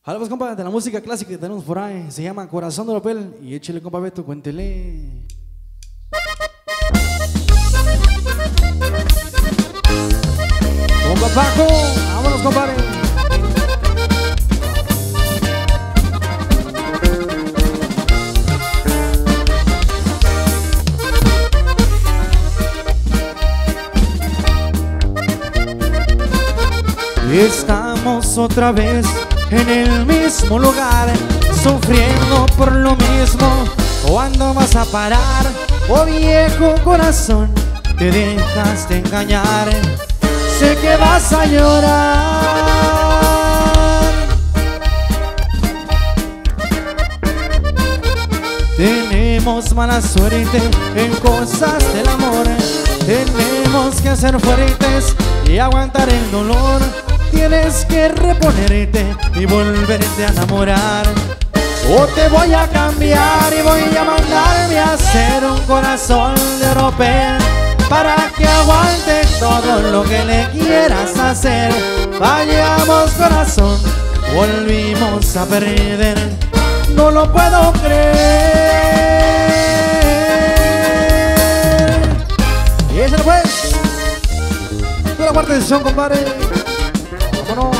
Ahora pues compa, de la música clásica que tenemos por ahí, se llama Corazón de Papel. Y échale compa Beto, cuéntele. Compa Paco, vámonos compadre. Estamos otra vez en el mismo lugar, sufriendo por lo mismo. ¿Cuándo vas a parar? Oh viejo corazón, te dejaste engañar. Sé que vas a llorar. Tenemos mala suerte en cosas del amor. Tenemos que ser fuertes y aguantar el dolor. Tienes que reponerte y volverte a enamorar. O te voy a cambiar y voy a mandarme a hacer un corazón de papel, para que aguante todo lo que le quieras hacer. Fallamos corazón, volvimos a perder. No lo puedo creer. Y ese pues, de la cuarta decisión, compadre. Vámonos.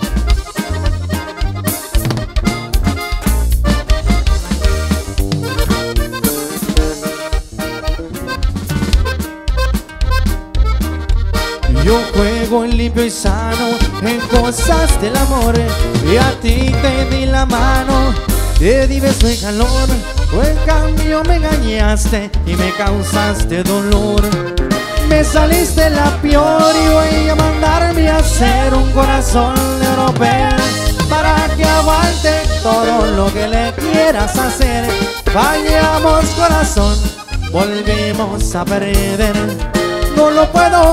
Yo juego en limpio y sano en cosas del amor, y a ti te di la mano, te di beso y calor. Tú en cambio me engañaste y me causaste dolor. Me saliste la peor y voy a mandarme a hacer un corazón de papel, para que aguante todo lo que le quieras hacer. Fallamos corazón, volvimos a perder. No lo puedo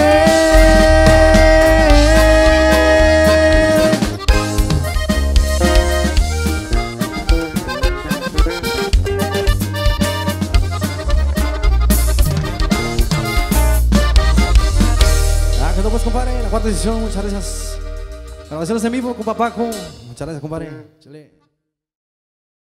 creer. Quedó pues compadre, la cuarta decisión, muchas gracias. Grabaciones en vivo, compa Paco. Muchas gracias compadre. Chale.